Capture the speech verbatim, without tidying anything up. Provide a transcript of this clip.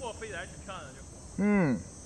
过飞来挺漂亮的就。 嗯。